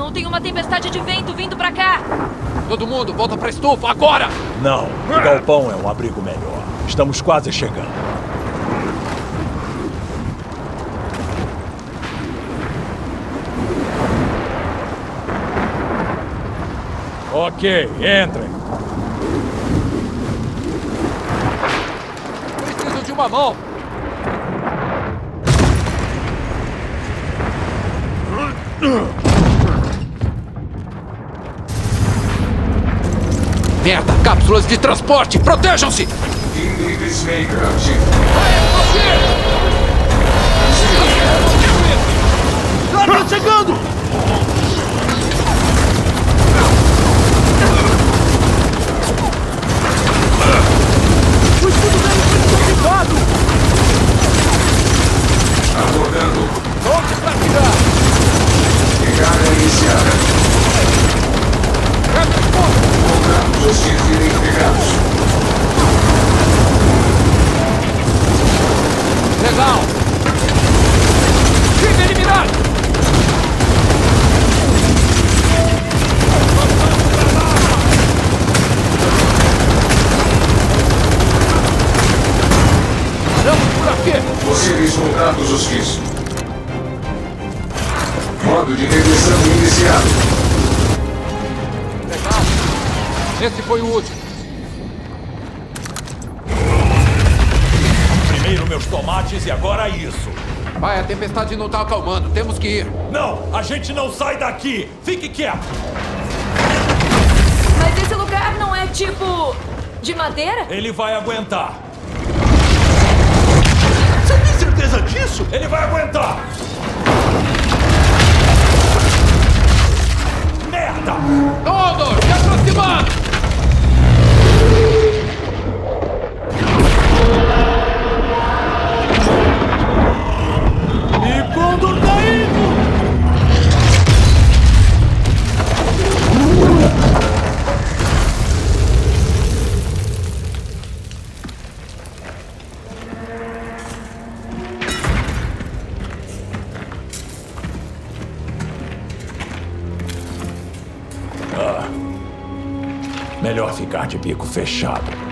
Simon, tem uma tempestade de vento vindo pra cá. Todo mundo, volta pra estufa, agora! Não, o galpão é um abrigo melhor. Estamos quase chegando. Ok, entrem. Preciso de uma mão! Merda! Cápsulas de transporte! Protejam-se! Tá chegando! O escudo dele foi derrubado! Abordando. Prontos pra tirar! Pegada iniciada. Voltamos os tiros identificados. Legal! Time eliminado! Estamos por aqui! Possíveis contatos hostis. Modo de regressão iniciado. Legal! Esse foi o último. Primeiro meus tomates e agora isso. Vai, a tempestade não tá acalmando. Temos que ir. Não, a gente não sai daqui. Fique quieto. Mas esse lugar não é tipo... de madeira? Ele vai aguentar. Você tem certeza disso? Ele vai aguentar. Merda! Todos, se aproximando! E quando tá indo? Melhor ficar de bico fechado.